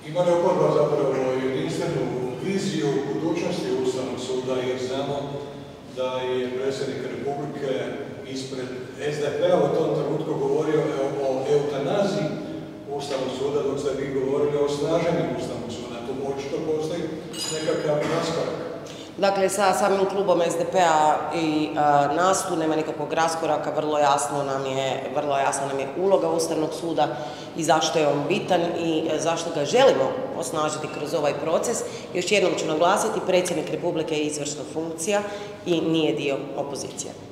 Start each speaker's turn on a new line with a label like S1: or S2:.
S1: Ima li oporba zapravo jedinstvenu viziju budućnosti Ustavnog suda, jer znamo da je predsjednik Republike ispred SDP-a u tom trenutku govorio o eutanaziji Ustavnog suda, dok ste vi govorili o snaženju Ustavnog suda. Tu očito postoji nekakav raskorak.
S2: Dakle, sa samim klubom SDP-a i nas tu nema nikakvog raskoraka, vrlo jasna nam je uloga Ustavnog suda i zašto je on bitan i zašto ga želimo osnažiti kroz ovaj proces. Još jednom ću naglasiti, predsjednik Republike je izvršna funkcija i nije dio opozicije.